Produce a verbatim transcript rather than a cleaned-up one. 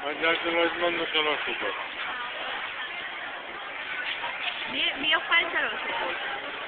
Allá te los mando solo azúcar. Mío, mío falta el azúcar.